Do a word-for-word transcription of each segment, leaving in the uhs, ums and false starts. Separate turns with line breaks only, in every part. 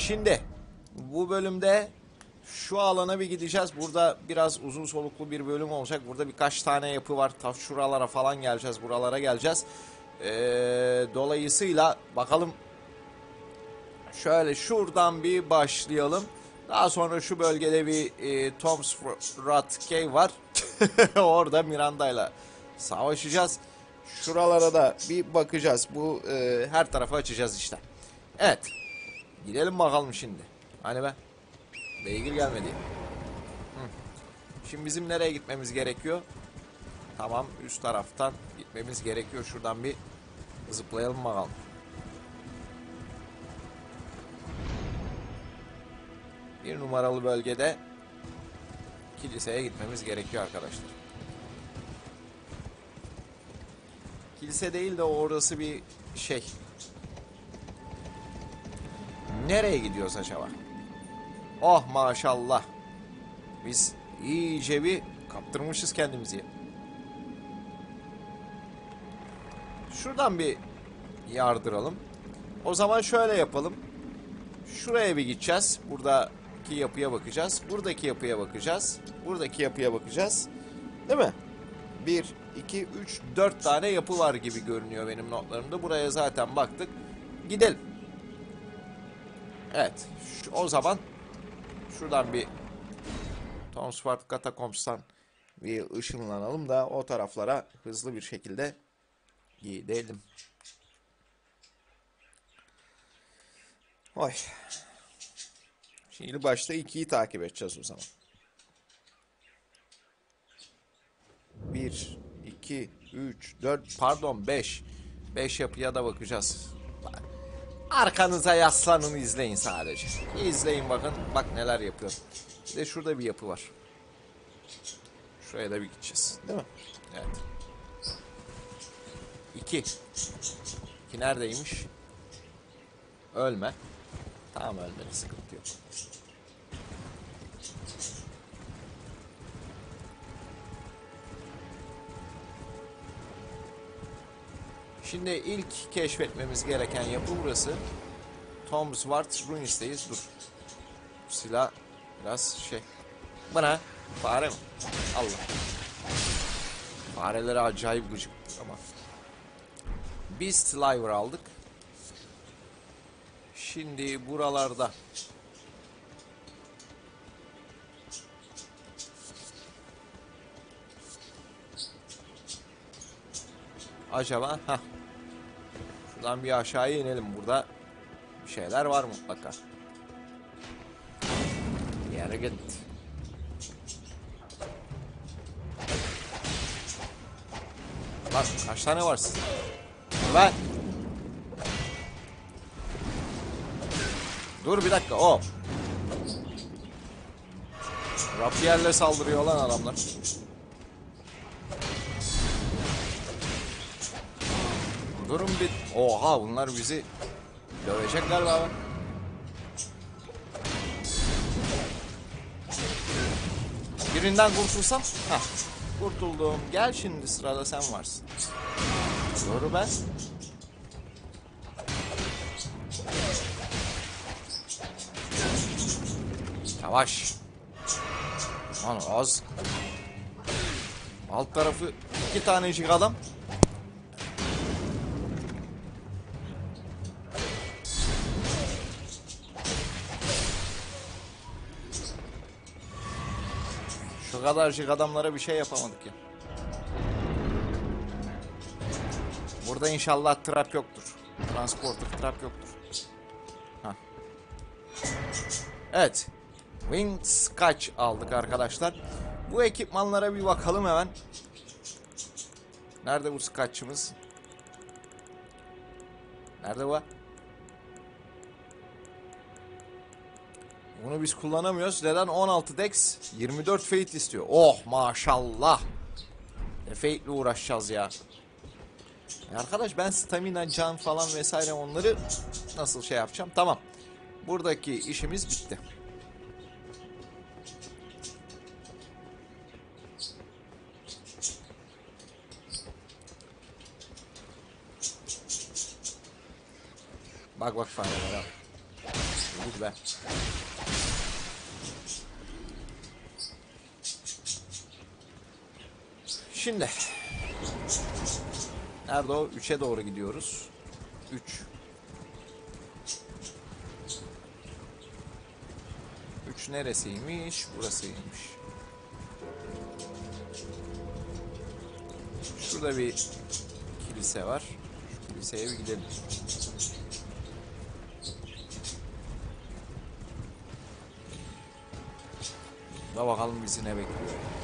Şimdi bu bölümde şu alana bir gideceğiz. Burada biraz uzun soluklu bir bölüm olacak. Burada birkaç tane yapı var. Ta şuralara falan geleceğiz. Buralara geleceğiz. Ee, dolayısıyla bakalım. Şöyle şuradan bir başlayalım. Daha sonra şu bölgede bir e, Tom's Rat Cave var. Orada Miranda'yla savaşacağız. Şuralara da bir bakacağız. Bu e, her tarafı açacağız işte. Evet. Gidelim bakalım şimdi. Hani be. Beygir gelmedi. Hı. Şimdi bizim nereye gitmemiz gerekiyor? Tamam, üst taraftan gitmemiz gerekiyor. Şuradan bir zıplayalım bakalım. Bir numaralı bölgede kiliseye gitmemiz gerekiyor arkadaşlar. Kilise değil de orası bir şey. Nereye gidiyoruz acaba? Oh maşallah. Biz iyice bir kaptırmışız kendimizi. Şuradan bir yardıralım. O zaman şöyle yapalım. Şuraya bir gideceğiz. Buradaki yapıya bakacağız. Buradaki yapıya bakacağız. Buradaki yapıya bakacağız. Değil mi? bir, iki, üç, dört tane yapı var gibi görünüyor benim notlarımda. Buraya zaten baktık. Gidelim. Evet. Şu, o zaman şuradan bir Tom Swart Catacombs'tan bir ışınlanalım da o taraflara hızlı bir şekilde gidelim. Oy. Şimdi başta ikiyi takip edeceğiz o zaman. bir, iki, üç, dört, pardon beş. beş yapıya da bakacağız. Arkanıza yaslanın, izleyin sadece. İzleyin bakın. Bak neler yapıyor. Bir de şurada bir yapı var. Şuraya da bir gideceğiz. Değil mi? Evet. iki. iki neredeymiş? Ölme. Tamam, ölmedi. Sıkıntı yok. Şimdi ilk keşfetmemiz gereken yapı burası. Tom Swart Ruins'teyiz. Dur. Bu silah biraz şey. Bu ne? Fare mi? Allah. Farelere acayip gıcık ama. Beast Liver aldık. Şimdi buralarda acaba ha şuradan bir aşağıya inelim. Burada bir şeyler var mutlaka. Yere git. Bak kaç tane var sizin? Ben. Dur bir dakika o. Rapier'le saldırıyor lan adamlar. Durun bir. Oha, bunlar bizi dövecekler be abi. Birinden kurtulsam. Hah. Kurtuldum. Gel şimdi, sırada sen varsın. Dur be. Yavaş. Lan az. Alt tarafı iki tanecik adam. Şu kadarcık adamlara bir şey yapamadık ya. Burada inşallah trap yoktur. Transporter trap yoktur. Hah. Evet. Winged Scotch aldık arkadaşlar. Bu ekipmanlara bir bakalım hemen. Nerede bu Scotch'ımız? Nerede bu? Bunu biz kullanamıyoruz. Neden? on altı dex, yirmi dört fate istiyor. Oh maşallah. E, fate ile uğraşacağız ya. E arkadaş, ben stamina, can falan vesaire onları nasıl şey yapacağım? Tamam. Buradaki işimiz bitti. Bak bak farelere. Git be. Şimdi. Nerede o? üçe doğru gidiyoruz. üç. üç neresiymiş? Burasıymış. Şurada bir kilise var. Şu kiliseye bir gidelim. Da bakalım bizi ne bekliyor.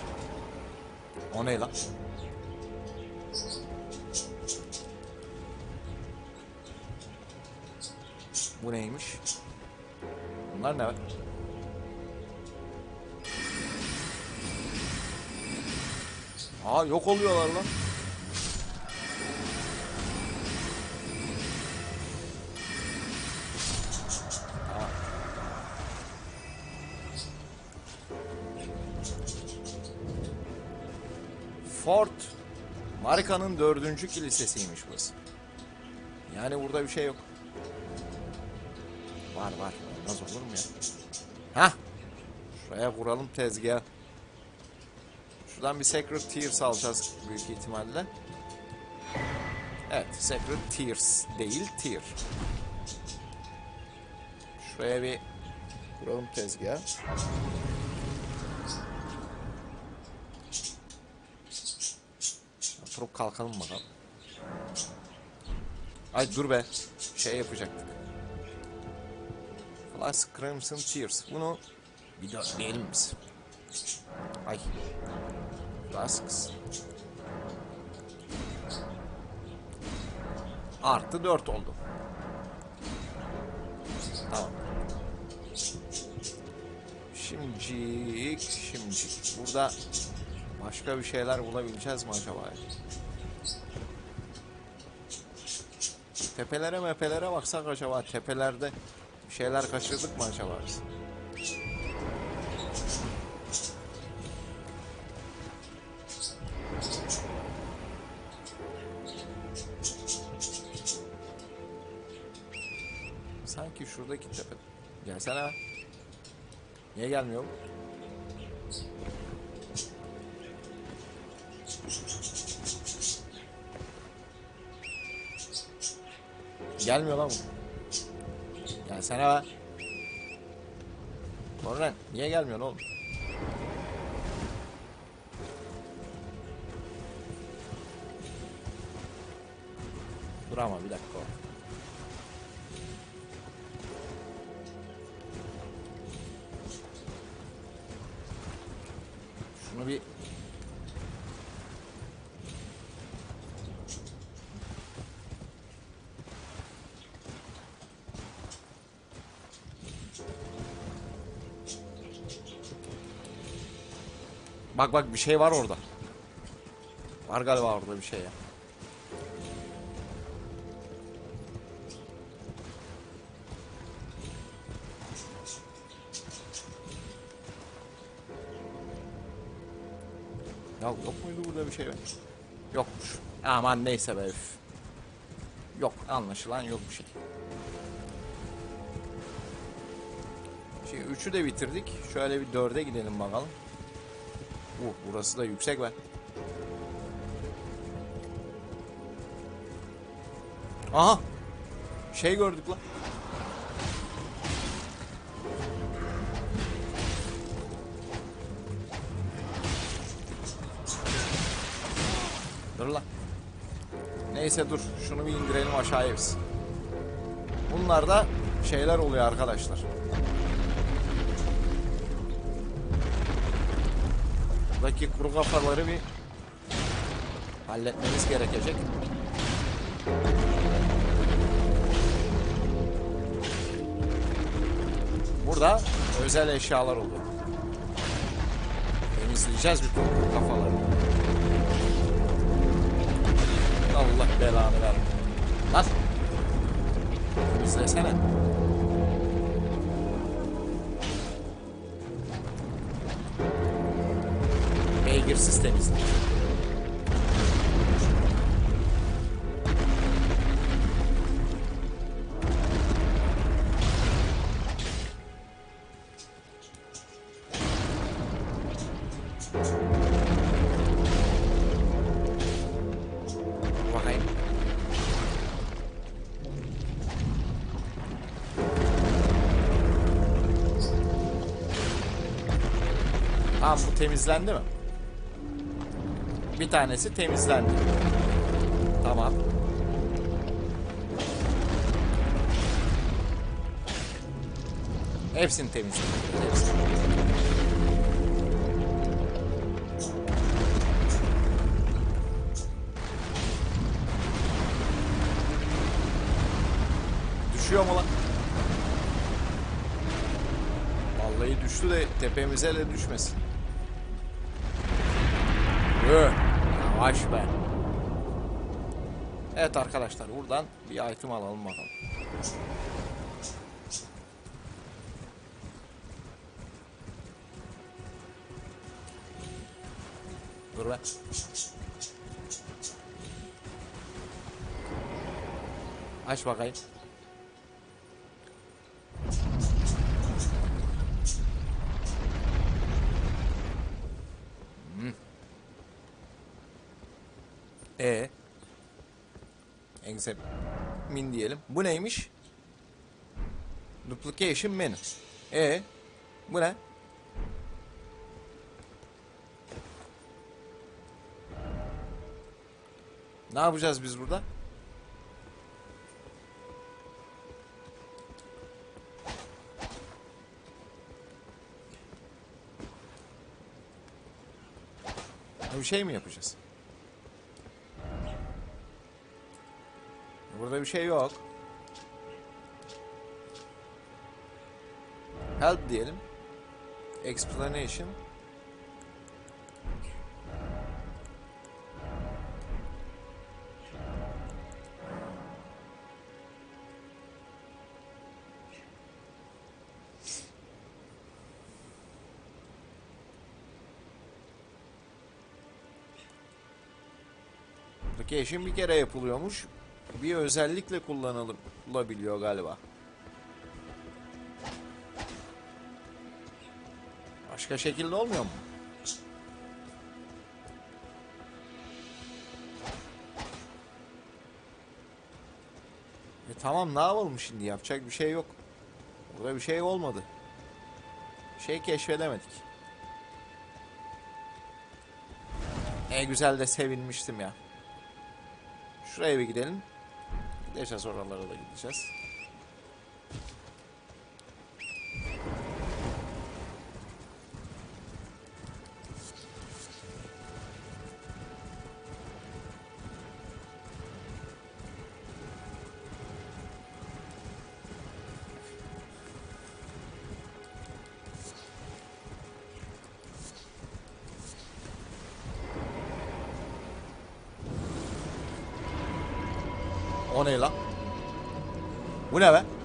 O ne lan? Bu neymiş? Bunlar ne var? Aa, yok oluyorlar lan. Aa. Fort Marika'nın dördüncü kilisesiymiş burası. Yani burada bir şey yok. Var var. Olmaz olur mu ya? Hah. Şuraya kuralım tezgah. Şuradan bir Sacred Tears alacağız büyük ihtimalle. Evet, Sacred Tears değil, Tear. Şuraya bir kuralım tezgah. Oturup kalkalım bakalım. Ay dur be. Şey yapacaktık. Flask Crimson Tears. Bunu bir dönmeyelim biz. Ay. Flasks. Artı dört oldu. Tamam. Şimdicik, şimdicik. Burada başka bir şeyler bulabileceğiz mi acaba? Tepelere mepelere baksak acaba, tepelerde bir şeyler kaçırdık mı acaba biz? Sanki şuradaki tepe. Gelsene. Niye gelmiyor? Gelmiyor lan bu. Gelsene be. Orhan niye gelmiyor oğlum? Dur ama bir dakika. Şunu bir bak bak bir şey var orada. Var galiba orada bir şey ya. Ya yok muydu burada bir şey? Yokmuş. Aman neyse be. Üf. Yok, anlaşılan yok bir şey. Şimdi üçü de bitirdik. Şöyle bir dörde gidelim bakalım. Uh, burası da yüksek be. Aha. Şey gördük lan. Dur lan. Neyse dur. Şunu bir indirelim aşağıya biz. Bunlar da şeyler oluyor arkadaşlar. Buradaki kuru kafaları bir halletmemiz gerekecek. Burada özel eşyalar oluyor. Temizleyeceğiz bütün kuru kafaları. Allah belanı ver. Lan. Temizlesene. Beygirsiz temizlik. Tamam, bu temizlendi mi? Bir tanesi temizlendi. Tamam. Hepsini temizledim. Hepsini. Düşüyor mu lan? Vallahi düştü de tepemize de düşmesin. Öh. Yavaş be. Evet arkadaşlar, buradan bir item alalım bakalım. Dur be. Aç bakayım. Hmm. E Examine diyelim. Bu neymiş? Duplication menu. E bu ne? Ne yapacağız biz burada? Bir şey mi yapacağız? Burada bir şey yok. Help diyelim. Explanation. Application bir kere yapılıyormuş. Bir özellikle kullanılabiliyor galiba. Başka şekilde olmuyor mu? E tamam, ne yapalım şimdi? Yapacak bir şey yok. Burada bir şey olmadı. Bir şey keşfedemedik. Ne güzel de sevinmiştim ya. Şuraya bir gidelim. Gideceğiz, oralara da gideceğiz. O ne lan? Bu ne be?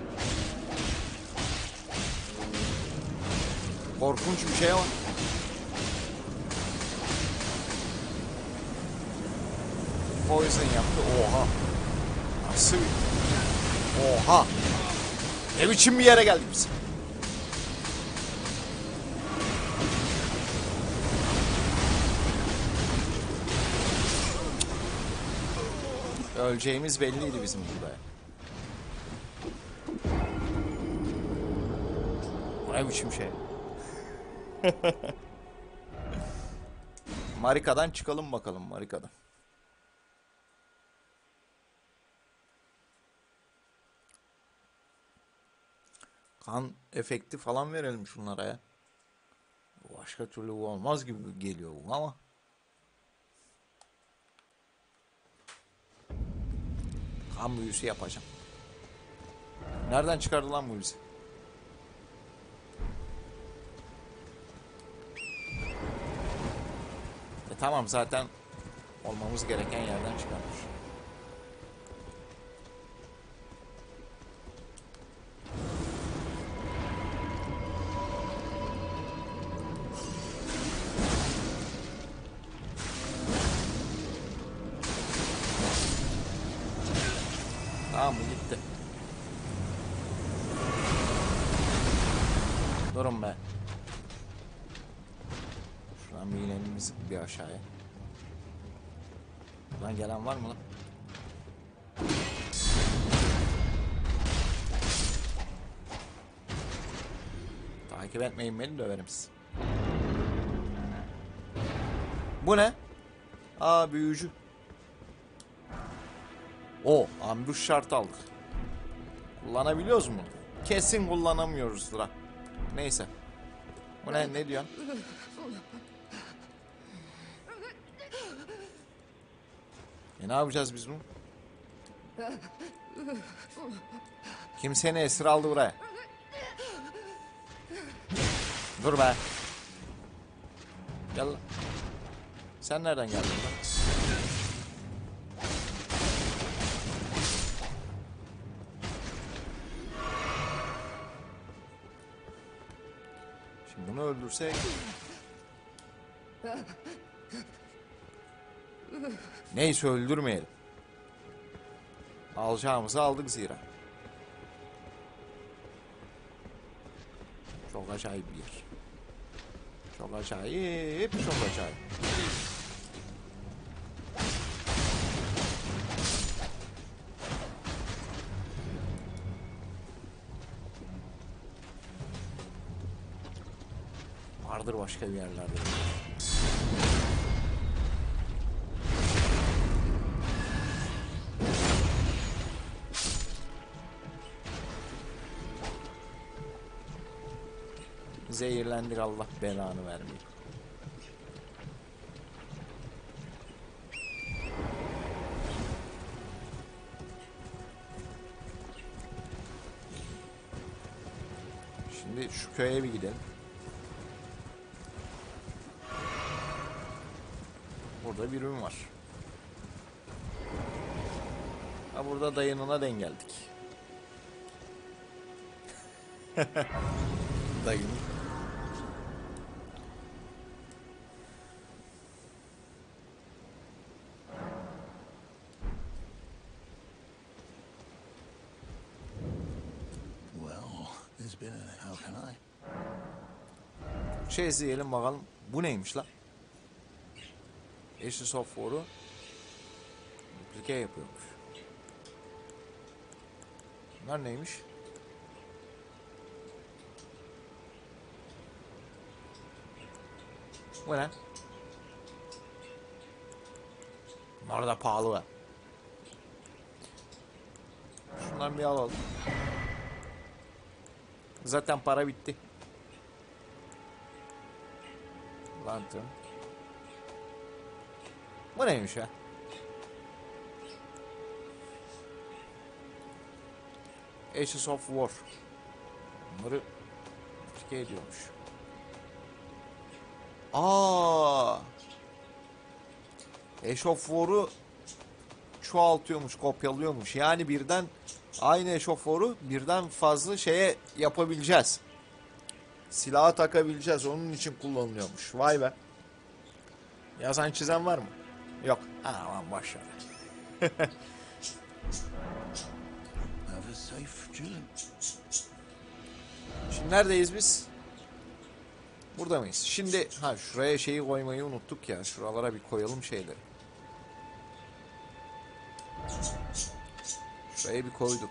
Korkunç bir şey var. Poison yaptı. Oha. Nasıl? Oha. Ne biçim bir yere geldik biz? Öleceğimiz belliydi bizim burada. Bu ne biçim şey? Marika'dan çıkalım bakalım, Marika'dan. Kan efekti falan verelim şunlara ya. Başka türlü bu olmaz gibi geliyor bu ama. Kan büyüsü yapacağım. Nereden çıkardı lan bu büyüsü? E tamam, zaten olmamız gereken yerden çıkarmış. Tamam mı, gitti. Durun be. Şuradan bir inelim biz bir aşağıya. Lan gelen var mı lan? Takip etmeyin beni, döverim sizi. Bu ne? Aa, büyücü. O ambush şart aldık. Kullanabiliyoruz mu? Kesin kullanamıyoruzdur ha. Neyse. Bu ne? Ne diyorsun? E ne yapacağız biz bunu? Kim seni esir aldı buraya? Dur be. Gel lan. Sen nereden geldin lan? Şimdi bunu öldürsek... Neyse, öldürmeyelim. Alacağımızı aldık zira. Çok acayip bir yer. Çok acayip, çok acayip. Vardır başka bir yerlerde. Zehirlendik, Allah belanı vermiyor. Şimdi şu köye bir gidelim. Burada bir ürün var. Ha, burada dayınına denk geldik. Dayın. Şey izleyelim bakalım. Bu neymiş lan? Ashes of War'u duplike yapıyormuş. Bunlar neymiş? Bu ne? Bunlar da pahalı var. Şundan bir alalım. Zaten para bitti. Lantern. Bu neymiş ya? Ashes of War. Bunları tüketiyor ediyormuş. Aa! Ash of War'u çoğaltıyormuş, kopyalıyormuş. Yani birden aynı Ash of War'u birden fazla şeye yapabileceğiz. Silaha takabileceğiz. Onun için kullanılıyormuş. Vay be. Yazan çizen var mı? Yok. Aman boş ver. Şimdi neredeyiz biz? Burada mıyız? Şimdi ha şuraya şeyi koymayı unuttuk ya. Şuralara bir koyalım şeyleri. Şuraya bir koyduk.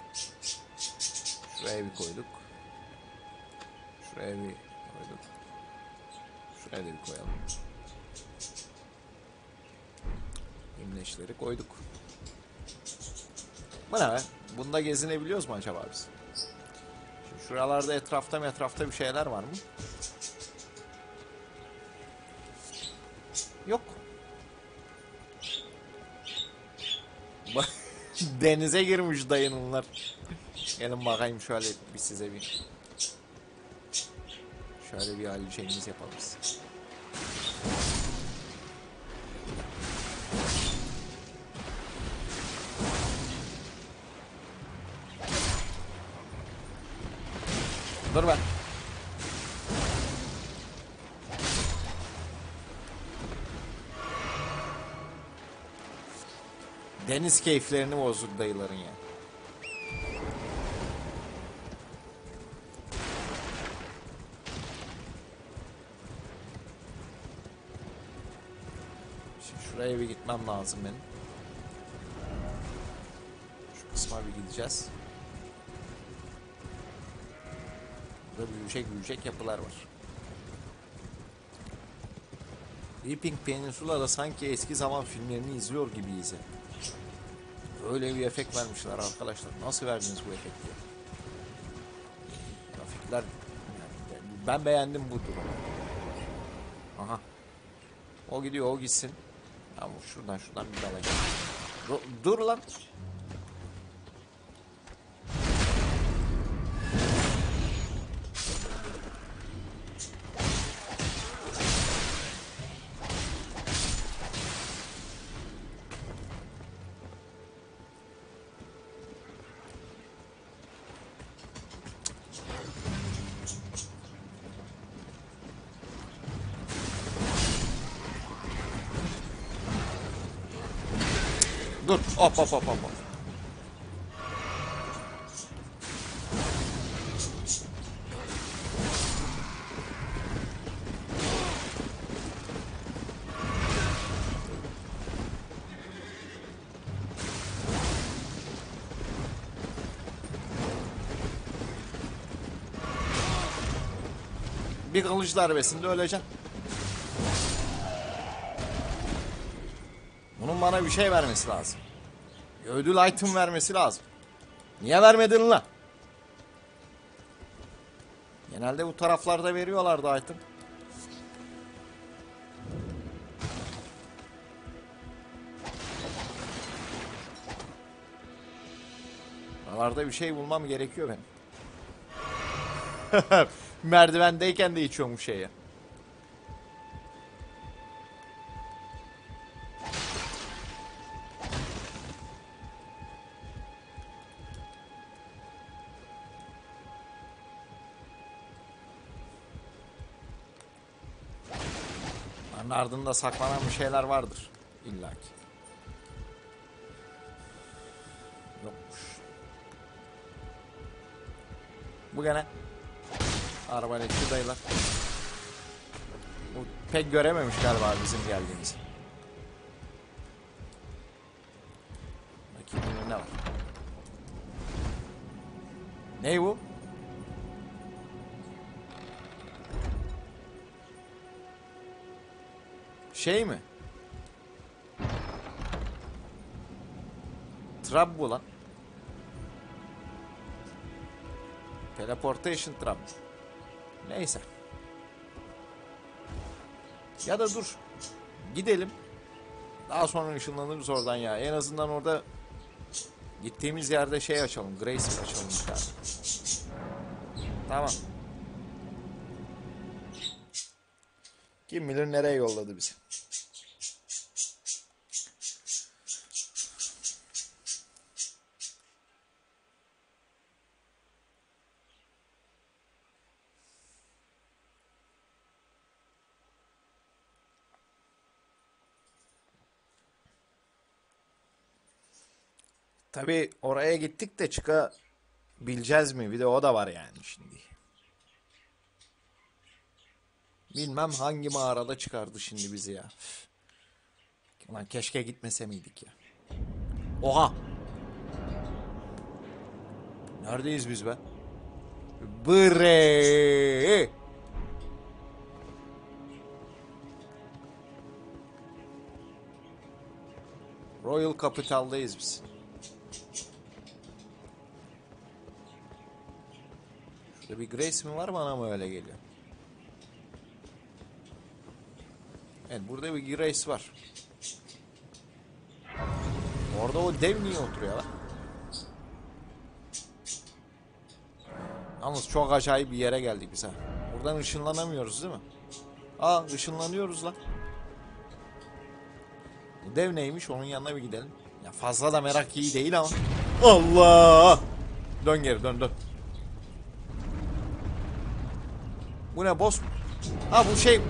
Şuraya bir koyduk. Şuraya bir koyduk. Şuraya da bir koyalım. İmleçleri koyduk. Bu ne be? Bunda gezinebiliyoruz mu acaba biz? Şimdi şuralarda etrafta mı etrafta bir şeyler var mı? Yok. Denize girmiş dayınınlar. Gelin bakayım şöyle bir size bir. Şöyle bir hali şeyimiz yapalım. Dur be. Deniz keyiflerini bozduk dayıların ya. Şimdi şuraya bir gitmem lazım benim. Şu kısma bir gideceğiz. Burada büyüyecek büyüyecek yapılar var. Weeping Peninsula'da sanki eski zaman filmlerini izliyor gibiyiz ya. Öyle bir efekt vermişler arkadaşlar. Nasıl verdiniz bu efekti? Grafikler yani ben beğendim bu durumu. Aha. O gidiyor, o gitsin. Tamam, şuradan şuradan bir dalayım. Dur, dur lan. Dur. Hop hop hop hop. Bir kılıç darbesinde öleceksin. Bunun bana bir şey vermesi lazım. Ödül item vermesi lazım. Niye vermedin lan? Genelde bu taraflarda veriyorlardı item. Buralarda bir şey bulmam gerekiyor benim. Merdivendeyken de içiyorum bu şeyi. Bunun ardında saklanan bir şeyler vardır. İlla ki. Yokmuş. Bu gene arbaletçi dayılar. Bu pek görememiş galiba bizim geldiğimizi. Bakayım ne var. Ne bu? Şey mi? Trap bu lan. Teleportation trap. Neyse. Ya da dur. Gidelim. Daha sonra ışınlanırız oradan ya. En azından orada gittiğimiz yerde şey açalım. Grace açalım bir tane. Tamam. Kim bilir nereye yolladı bizi. Tabii oraya gittik de çıkabileceğiz mi? Bir de o da var yani şimdi. Bilmem hangi mağarada çıkardı şimdi bizi ya. Ulan keşke gitmese miydik ya. Oha! Neredeyiz biz be? Bre! Royal Capital'dayız biz. Şurada bir Grace mi var, bana mı öyle geliyor? Evet, burada bir Grace var. Orada o dev niye oturuyor lan? Yalnız çok acayip bir yere geldik biz ha. Buradan ışınlanamıyoruz değil mi? Aa, ışınlanıyoruz lan. Bu dev neymiş, onun yanına bir gidelim. Ya fazla da merak iyi değil ama. Allah! Dön geri, dön dön. Bu ne, boss mu? Ha, bu şey.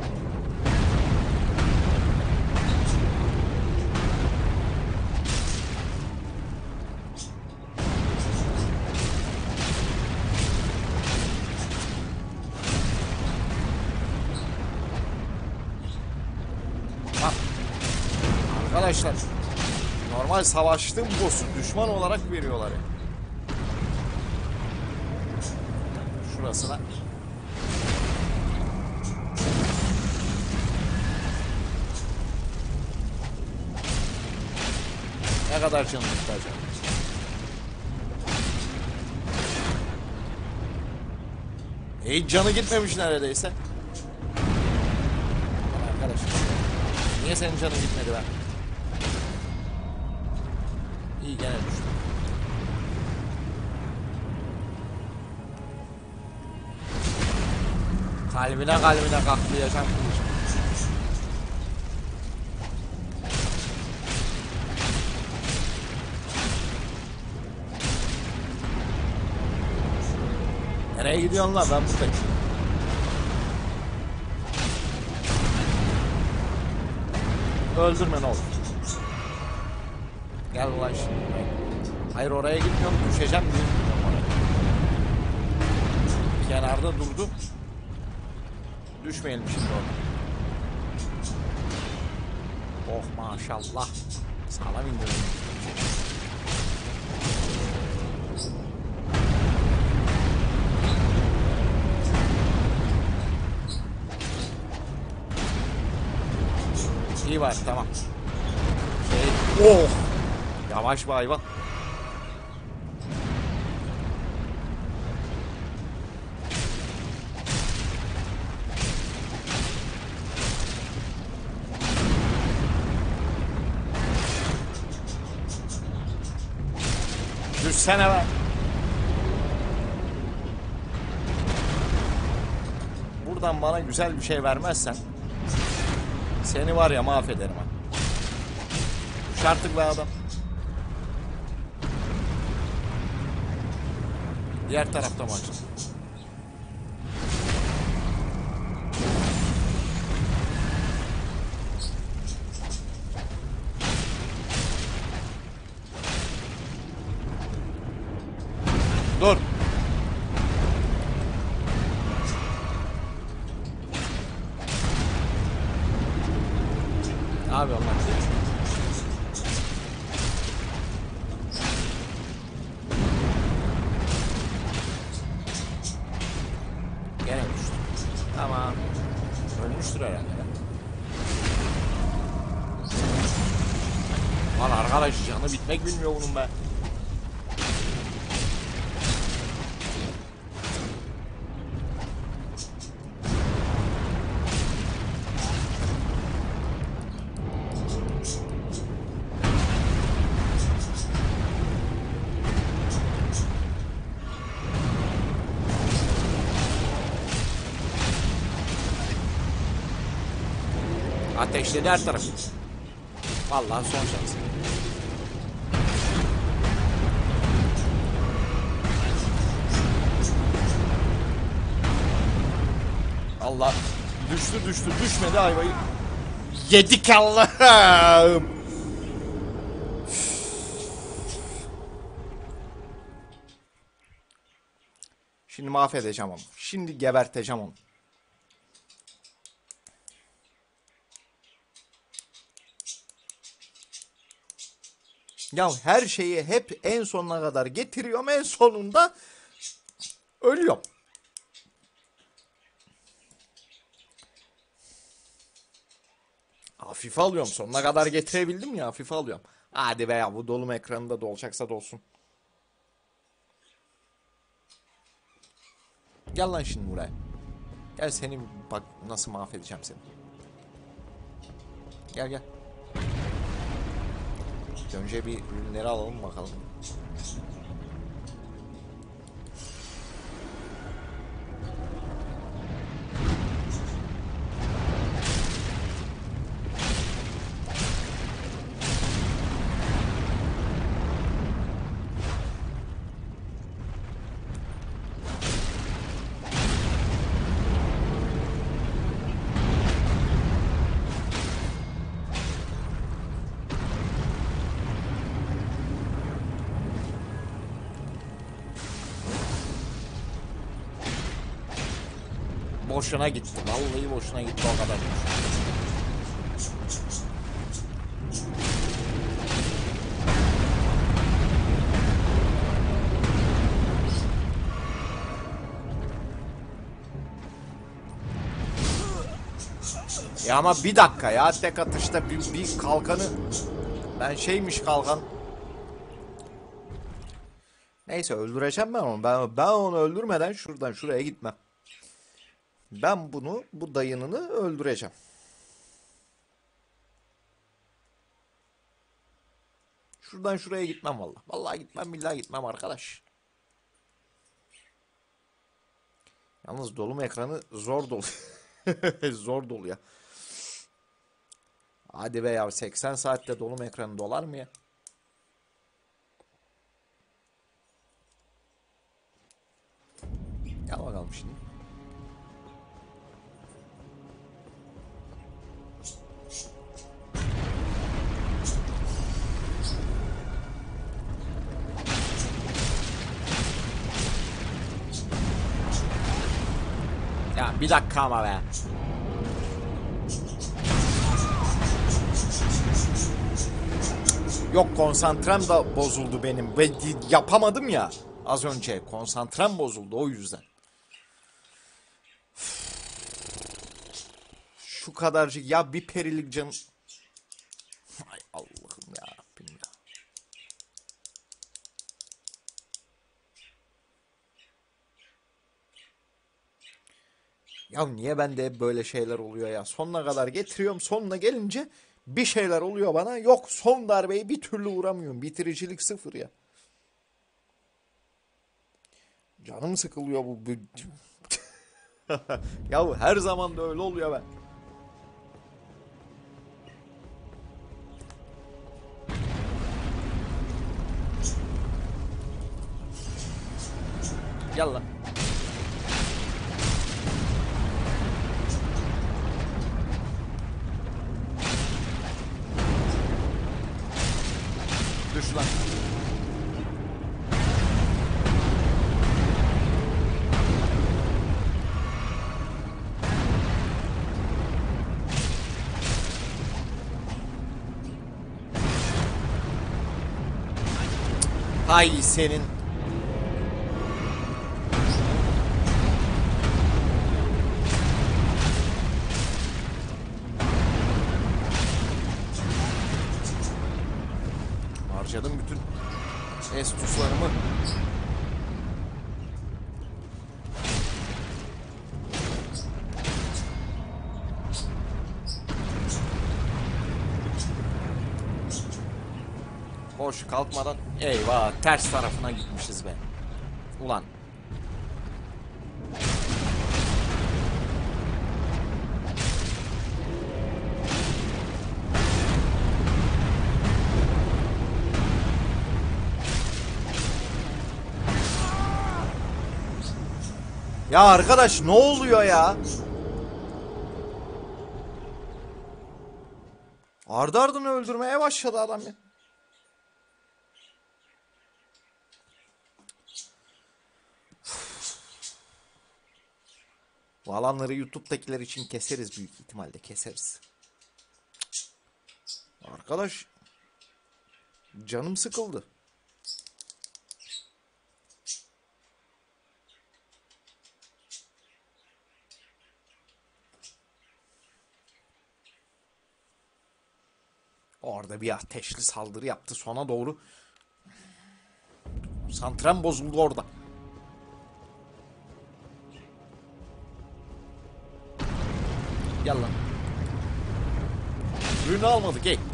Ha. Arkadaşlar, normal savaştığım boss'u düşman olarak veriyorlar ya. Şurasına. kadar canım gitti acaba? Hiç canı gitmemiş neredeyse. Arkadaş. Niye senin canın gitmedi be? İyi gene düştü. Kalbine kalbine kaklayacağım kılıç. Nereye gidiyorsun lan? Ben buradayım. Öldürme ne olur. Gel ulan şimdi. Hayır oraya gitmiyorum. Düşeceğim diye gitmiyorum oraya. Kenarda durdu. Düşmeyelim şimdi orada. Oh maşallah. Sağlam indirdim. İyi var tamam. Şey, oh! Yavaş bir hayvan. Düşsene be. Buradan bana güzel bir şey vermezsen seni var ya mahvederim ha. Düş artık be adam. Diğer tarafta mı açın? Dur. Ne yapıyorsun lan? Gene düştü. Tamam. Ölmüştür herhalde. Lan arkadaş canı bitmek bilmiyor bunun be. Ateşledi her tarafı. Vallahi son şans. Allah düştü düştü düşmedi ayvayı. Yedik Allah'ım. Şimdi mahvedeceğim onu. Şimdi geberteceğim onu. Ya her şeyi hep en sonuna kadar getiriyorum. En sonunda ölüyorum. Hafife alıyorum. Sonuna kadar getirebildim ya. Hafife alıyorum. Hadi be ya bu dolum ekranında da olacaksa da olsun. Gel lan şimdi buraya. Gel seni bak nasıl mahvedeceğim seni. Gel gel. Önce bir ürünleri alalım bakalım. Boşuna gitti. Vallahi boşuna gitti o kadar. Ya ama bir dakika ya tek atışta bir, bir kalkanı ben şeymiş kalkan Neyse öldüreceğim ben onu. Ben, ben onu öldürmeden şuradan şuraya gitmem. Ben bunu, bu dayınını öldüreceğim. Şuradan şuraya gitmem vallahi. Vallahi gitmem, billahi gitmem arkadaş. Yalnız dolum ekranı zor dolu. Zor dolu ya. Hadi be ya, seksen saatte dolum ekranı dolar mı ya? Gel bakalım şimdi. Ya bir dakika ama be. Yok, konsantrem da bozuldu benim ve yapamadım ya az önce, konsantrem bozuldu o yüzden. Şu kadarcık ya, bir perilik canım. Ay Allah'ım ya Rabbim ya. Ya niye bende hep böyle şeyler oluyor ya? Sonuna kadar getiriyorum, sonuna gelince bir şeyler oluyor bana. Yok, son darbeyi bir türlü vuramıyorum. Bitiricilik sıfır ya. Canım sıkılıyor bu. Ya her zaman da öyle oluyor ben. Gel lan. Düş lan. Hay senin. Harcadım bütün estuslarımı. Boş kalkmadan, eyvah, ters tarafına gitmişiz be. Ulan. Ya arkadaş ne oluyor ya? Ardı ardına öldürmeye başladı adam ya. Bu alanları YouTube'dakiler için keseriz, büyük ihtimalle keseriz. Arkadaş canım sıkıldı. Orada bir ateşli saldırı yaptı sona doğru. Santrem bozuldu orada. Gel lan. Ürünü almadık ey.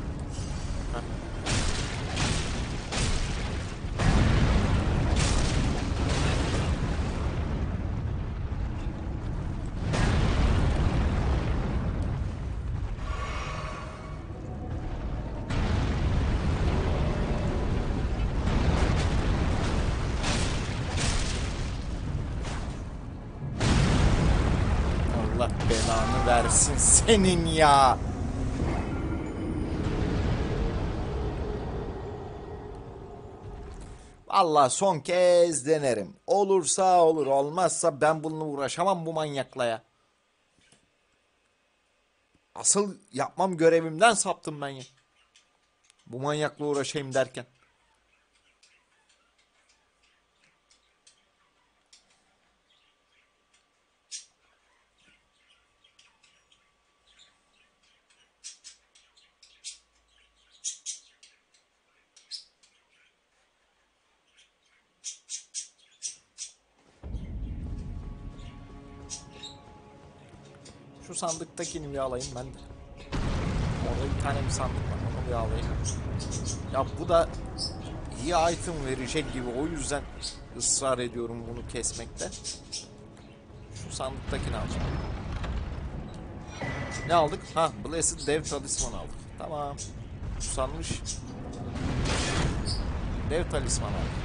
Allah belanı versin senin ya. Allah son kez denerim. Olursa olur, olmazsa ben bununla uğraşamam, bu manyakla ya. Asıl yapmam görevimden saptım ben ya. Bu manyakla uğraşayım derken. Şu sandıktakini bir alayım ben de. Orada bir tane bir sandık var. Onu bir alayım. Ya bu da iyi item verecek gibi. O yüzden ısrar ediyorum bunu kesmekte. Şu sandıktakini alacağım. Ne aldık? Ha, Blessed Dev Talisman aldık. Tamam. Susanmış. Dev Talisman aldık.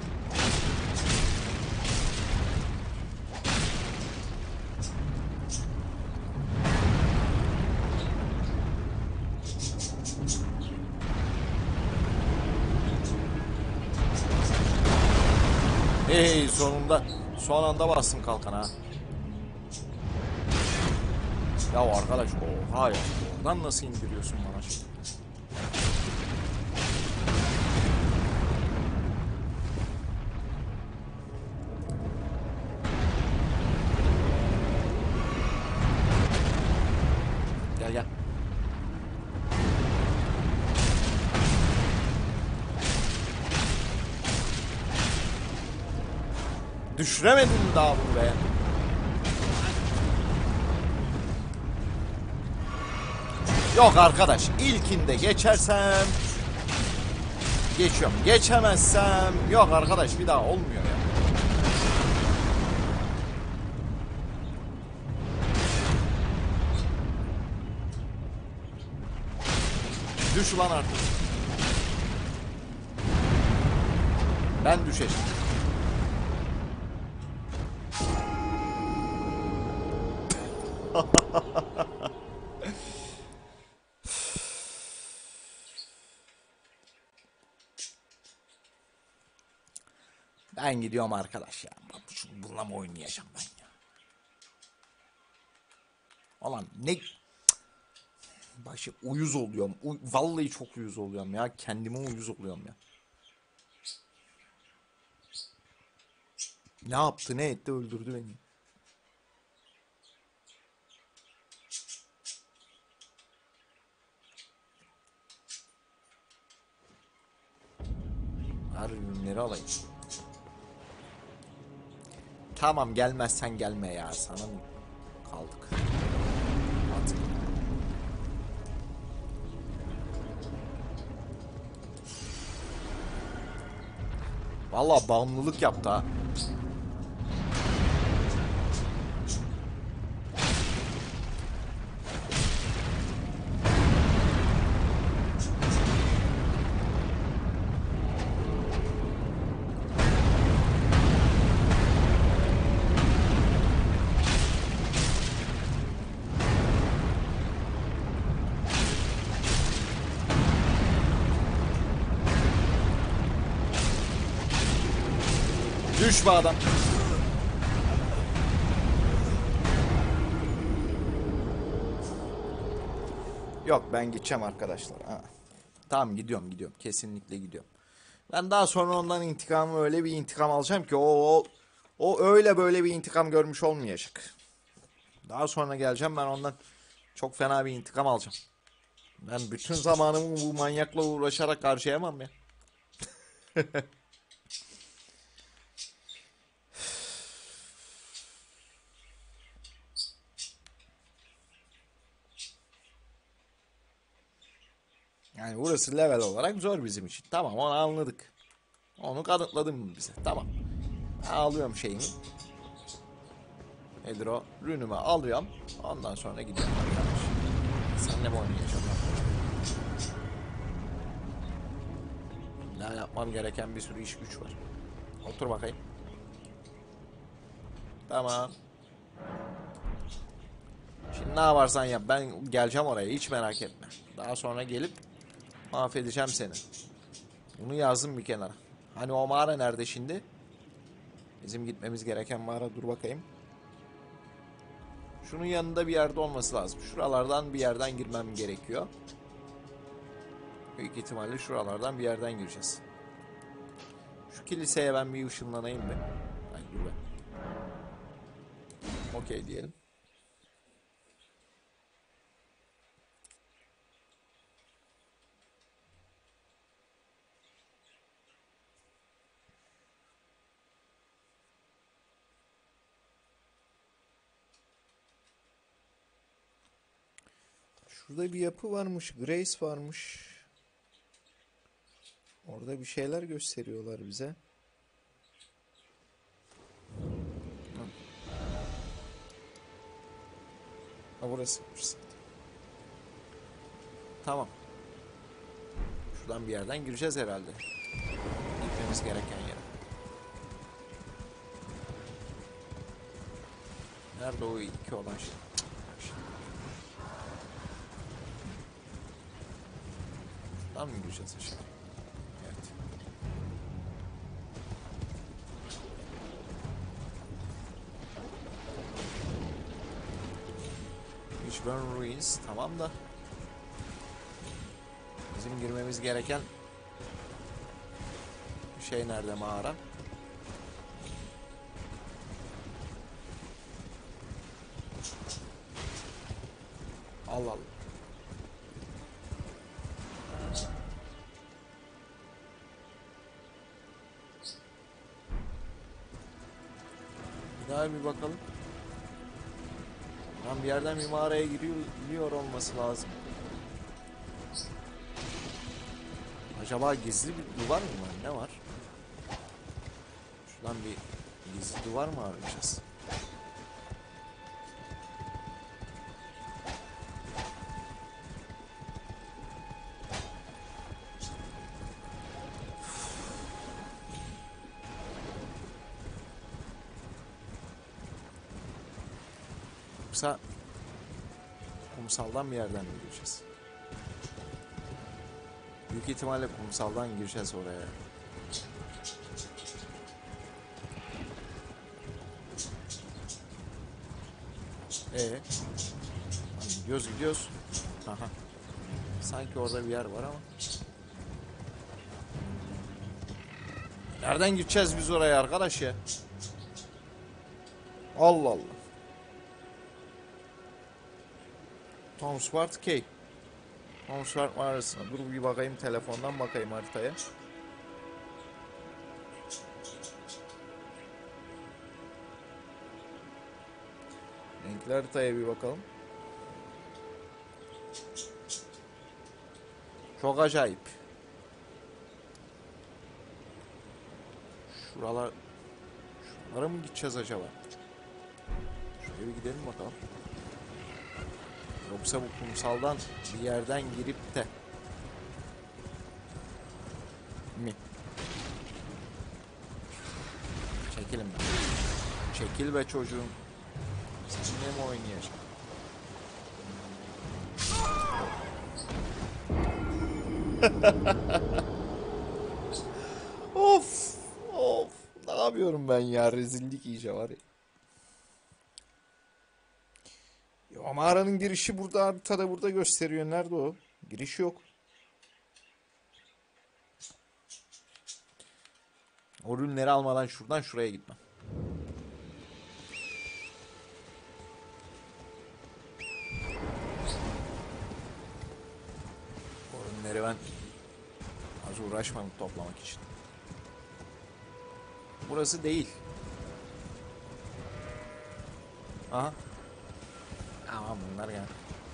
Hey, sonunda son anda bastım kalkana. Ya arkadaş, oha ya. Oradan nasıl indiriyorsun bana şimdi? Gel gel. Düşüremedim daha bunu be. Yok arkadaş, ilkinde geçersem geçiyorum. Geçemezsem yok arkadaş, bir daha olmuyor ya. Düş ulan artık. Ben düşeceğim. Ben gidiyorum arkadaş ya. Bununla mı oynayacağım ben ya? Ulan ne... Başı uyuz oluyorum. U Vallahi çok uyuz oluyorum ya. Kendime uyuz oluyorum ya. Ne yaptı ne etti, öldürdü beni. Her ürünleri alayım. Tamam, gelmezsen gelme ya. Sana mı kaldık? At. Vallahi bağımlılık yaptı ha. Düş be adam. Yok, ben gideceğim arkadaşlar. Ha. Tamam, gidiyorum gidiyorum. Kesinlikle gidiyorum. Ben daha sonra ondan intikamı, öyle bir intikam alacağım ki o, o, o öyle böyle bir intikam görmüş olmayacak. Daha sonra geleceğim, ben ondan çok fena bir intikam alacağım. Ben bütün zamanımı bu manyakla uğraşarak harcayamam ya. Yani burası level olarak zor bizim için. Tamam, onu anladık. Onu kanıtladın bize. Tamam. Ben alıyorum şeyimi. Nedir o? Rünümü alıyorum. Ondan sonra gidiyorum arkadaş. Seninle mi oynayacağım lan? Daha yapmam gereken bir sürü iş güç var. Otur bakayım. Tamam. Şimdi ne yaparsan yap. Ben geleceğim oraya. Hiç merak etme. Daha sonra gelip mahvedeceğim seni. Bunu yazdım bir kenara. Hani o mağara nerede şimdi? Bizim gitmemiz gereken mağara. Dur bakayım. Şunun yanında bir yerde olması lazım. Şuralardan bir yerden girmem gerekiyor. Büyük ihtimalle şuralardan bir yerden gireceğiz. Şu kiliseye ben bir ışınlanayım mı? Ay dur be. Okey diyelim. Şurada bir yapı varmış. Grace varmış. Orada bir şeyler gösteriyorlar bize. Ha, burası. Tamam. Şuradan bir yerden gireceğiz herhalde. Gitmemiz gereken yere. Nerede o iki olan şey? Şuradan mı gireceğiz aşağı? Evet. Wishburn Ruins. Tamam da bizim girmemiz gereken şey nerede, mağara? Allah Allah. Bir daha bir bakalım. Tam bir yerden bir mağaraya giriyor, giriyor olması lazım. Acaba gizli bir duvar mı var? Ne var? Şuradan bir gizli duvar mı arayacağız? Yoksa kumsaldan bir yerden mi gireceğiz? Büyük ihtimalle kumsaldan gireceğiz oraya. Ee, gidiyoruz gidiyoruz. Aha. Sanki orada bir yer var ama. Nereden gideceğiz biz oraya arkadaş ya? Allah Allah. Tom Swart Cave. Tom Swart mağarasına. Dur bir bakayım, telefondan bakayım haritaya. Renkli haritaya bir bakalım. Çok acayip. Şuralar... Şuralara mı gideceğiz acaba? Şuraya bir gidelim bakalım. Yoksa bu kumsaldan bir yerden girip de... Mi? Çekilin be. Çekil be çocuğum. Seninle mi oynayacağım? Of! Of! Ne yapıyorum ben ya? Rezillik iyice var ya. Ya mağaranın girişi burada, haritada burada gösteriyor. Nerede o? Giriş yok. O ürünleri almadan şuradan şuraya gitmem. O ürünleri ben az uğraşmam toplamak için. Burası değil. Aha. Aman bunlar gel.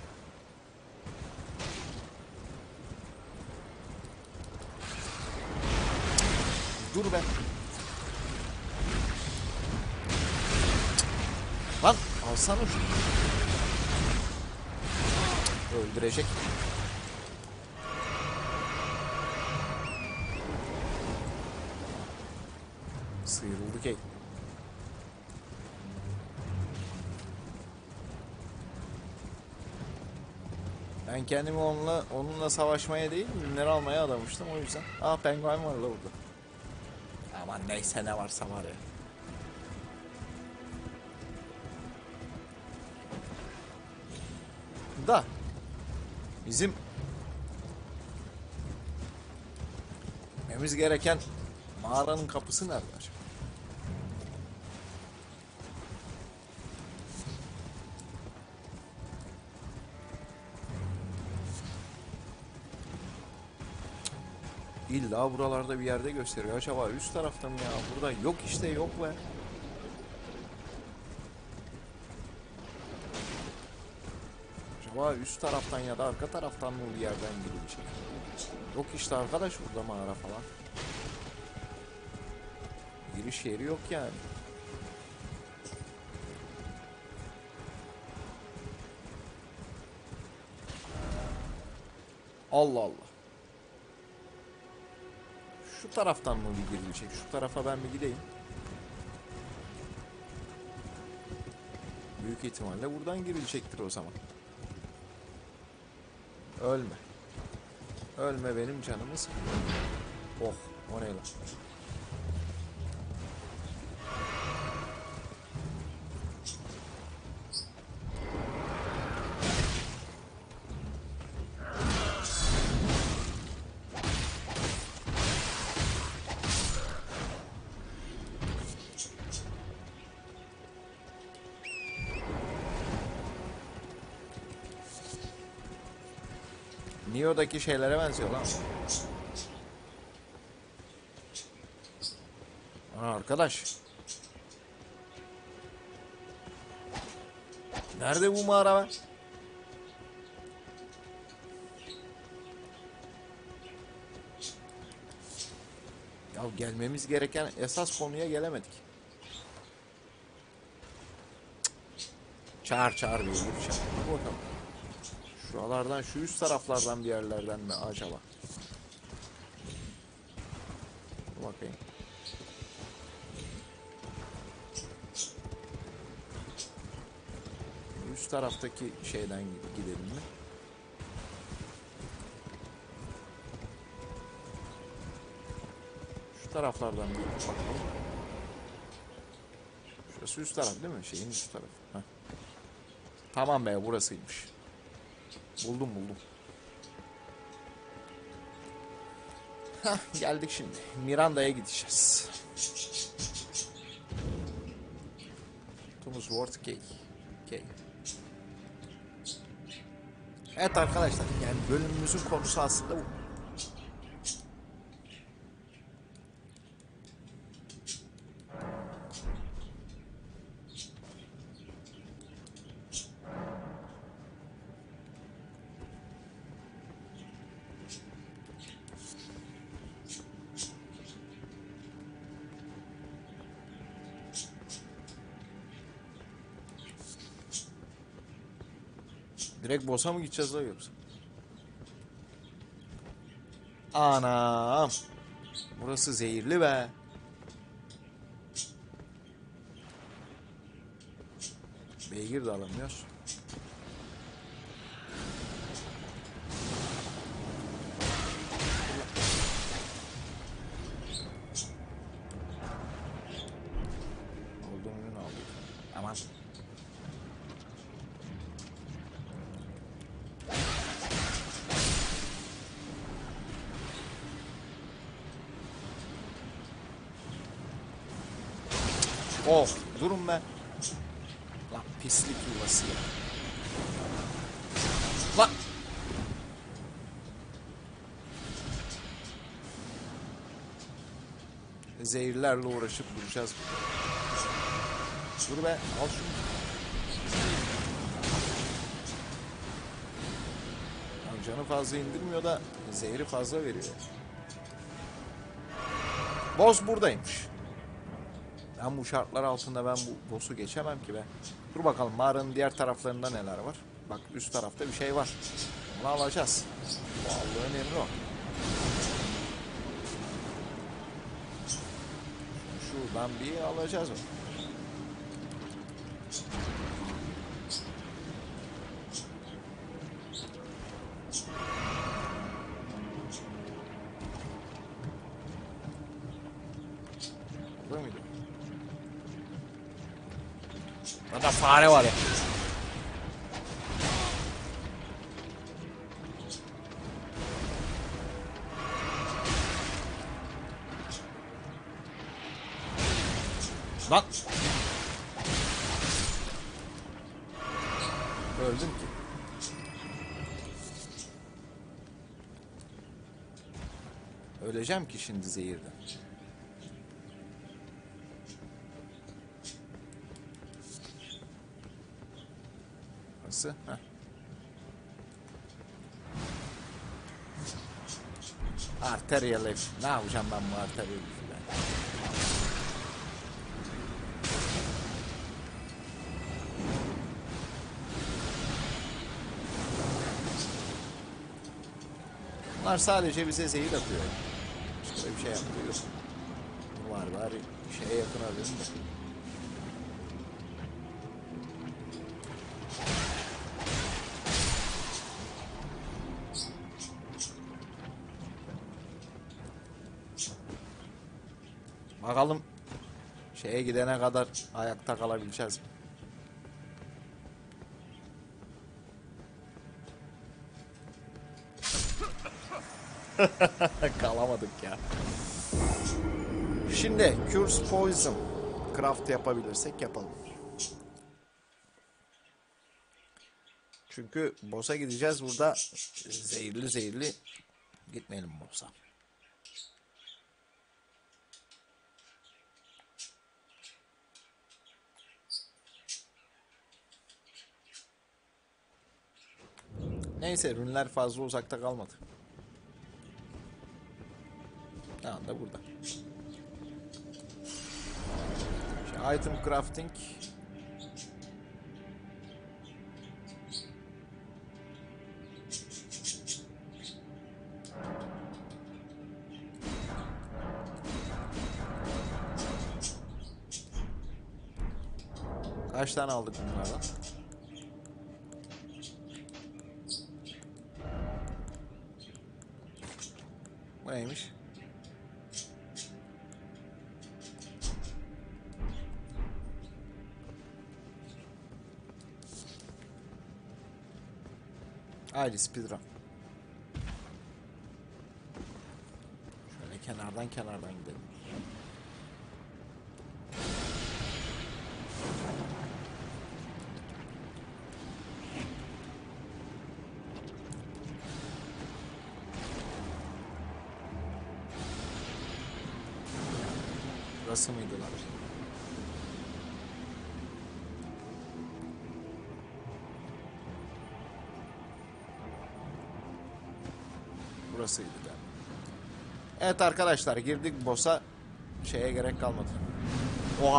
Dur be. Lan alsana şunu. Öldürecek. Sıyrıldı ki. Ben kendimi onunla onunla savaşmaya değil, ürünleri almaya adamıştım o yüzden. Aa, penguen var la burada. Aman neyse, ne varsa var ya. Da bizim gitmemiz gereken mağaranın kapısı nerede acaba? İlla buralarda bir yerde gösteriyor. Acaba üst tarafta mı ya? Burada yok işte, yok be. Acaba üst taraftan ya da arka taraftan mı bir yerden girilecek? Yok işte arkadaş, burada mağara falan. Giriş yeri yok yani. Allah Allah. Şu taraftan mı bir girilecek? Şu tarafa ben bir gideyim. Büyük ihtimalle buradan girilecektir o zaman. Ölme. Ölme benim canımı sıkma. Oh, o ne lan? Neo'daki şeylere benziyor lan. Ana arkadaş. Nerede bu mağara be? Ya gelmemiz gereken esas konuya gelemedik. Çağır çağır bir çağır. Hadi bakalım. Şuralardan, şu üst taraflardan bir yerlerden mi acaba? Dur bakayım. Üst taraftaki şeyden gidelim mi? Şu taraflardan bir bakalım. Şurası üst taraf değil mi? Şeyin üst tarafı. Heh. Tamam be, burasıymış. Buldum buldum. Hah, geldik şimdi. Miranda'ya gideceğiz. Tomusworth Key. Key. Evet arkadaşlar, yani bölümümüzün konusu aslında bu. Direkt boss'a mı gideceğiz la yoksa? Anam. Burası zehirli be. Beygir de alamıyoruz. Olduğum ürünü aldık. Aman. Of, durun be. Lan pislik yuvası ya. Lan. Zehirlerle uğraşıp duracağız. Dur be, al şunu. Ya canı fazla indirmiyor da zehri fazla veriyor. Boss buradaymış. Ben bu şartlar altında ben bu boss'u geçemem ki be. Dur bakalım mağaranın diğer taraflarında neler var. Bak üst tarafta bir şey var. Onu alacağız. Bu Allah'ın emri o. Şuradan bir alacağız onu. Burada mıydı? Burada fare var ya. Lan. Öldüm ki. Öleceğim ki şimdi zehirden. Nasıl? Heh. Arterial herif. Ne yapacağım ben bu arterial herifiyle? Bunlar sadece bize zehir atıyor. Başka bir şey yapmıyor. Var bari şeye yakın alayım da. Bakalım şeye gidene kadar ayakta kalabileceğiz mi? Kalamadık ya. Şimdi Curse Poison craft yapabilirsek yapalım. Çünkü boss'a gideceğiz burada, zehirli zehirli gitmeyelim boss'a. Neyse, ürünler fazla uzakta kalmadı. Ne anda burada. Şimdi item crafting. Kaç tane aldık bunlardan? Bu neymiş? Haydi speedrun. Şöyle kenardan kenardan gidelim. Burası mıydılar? Burasıydı galiba. Evet arkadaşlar, girdik boss'a, şeye gerek kalmadı. Oha!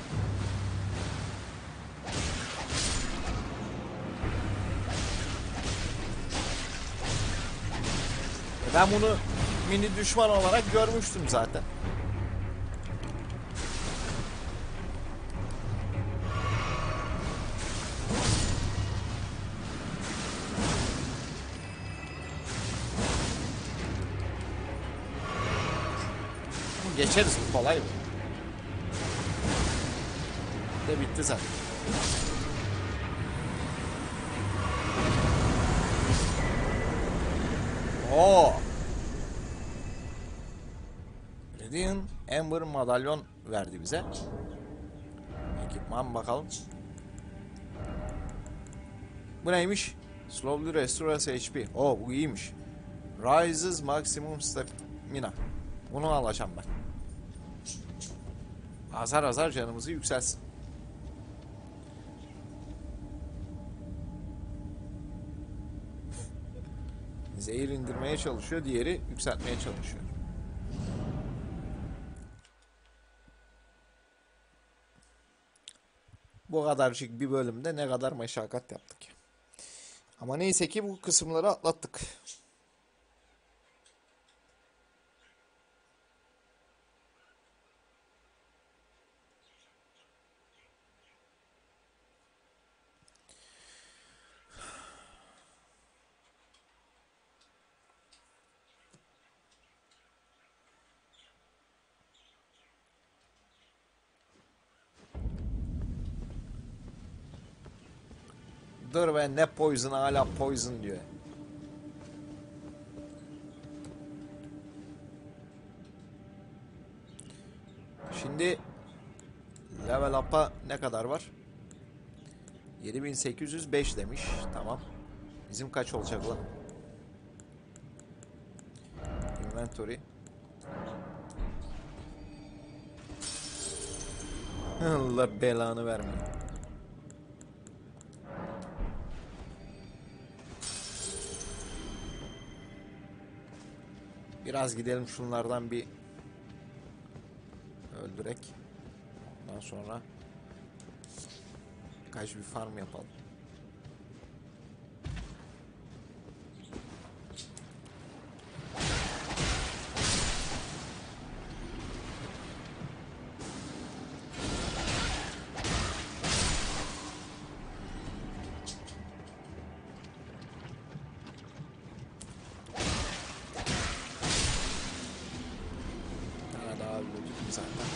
Ben bunu mini düşman olarak görmüştüm zaten. Geçeriz, bu kolay mı? De bitti zaten. Oo. Radiant Ember madalyon verdi bize. Ekipman bakalım. Bu neymiş? Slowly restores H P. Oo, bu iyiymiş. Rises maximum stamina. Bunu alacağım ben. Azar azar canımızı yükselsin. Zehir indirmeye çalışıyor, diğeri yükseltmeye çalışıyor. Bu kadarcık bir bölümde ne kadar meşakkat yaptık. Ama neyse ki bu kısımları atlattık. Dur be, ne poison, hala poison diyor. Şimdi level up'a ne kadar var? yedi bin sekiz yüz beş demiş. Tamam. Bizim kaç olacak lan? Inventory. Allah belanı vermiyor. Biraz gidelim şunlardan bir öldürek. Ondan sonra birkaç bir farm yapalım. Daha öldürdüm zaten.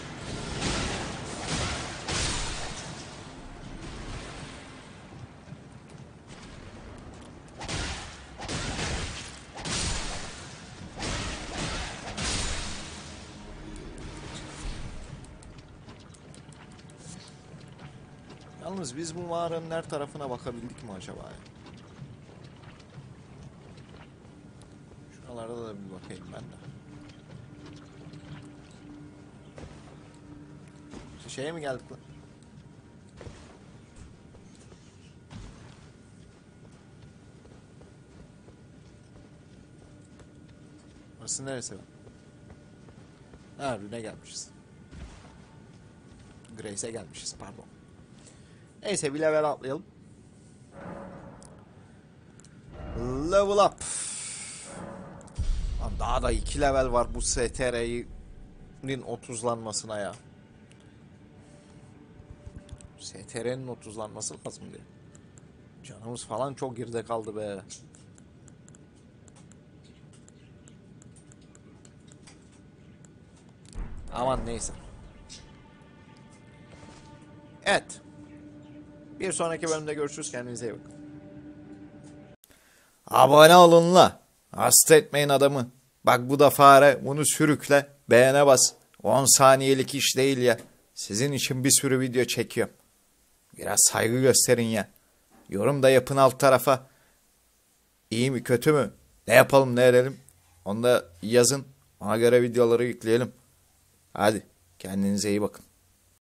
Yalnız biz bu mağaranın her tarafına bakabildik mi acaba ya? Şuralarda da bir bakayım ben de. Şeye mi geldik lan? Burası neresi? Ha, Rüne gelmişiz. Grace'e gelmişiz, pardon. Neyse bir level atlayalım. Level up. Lan daha da iki level var bu S T R'nin otuzlanmasına ya. S T R'nin otuzlanması lazım diye. Canımız falan çok geride kaldı be. Aman neyse. Evet. Bir sonraki bölümde görüşürüz. Kendinize iyi bakın. Abone olun la. Hasta etmeyin adamı. Bak bu da fare. Bunu sürükle. Beğene bas. on saniyelik iş değil ya. Sizin için bir sürü video çekiyorum. Biraz saygı gösterin ya. Yorum da yapın alt tarafa. İyi mi kötü mü? Ne yapalım ne edelim? Onu da yazın. Ona göre videoları yükleyelim. Hadi kendinize iyi bakın.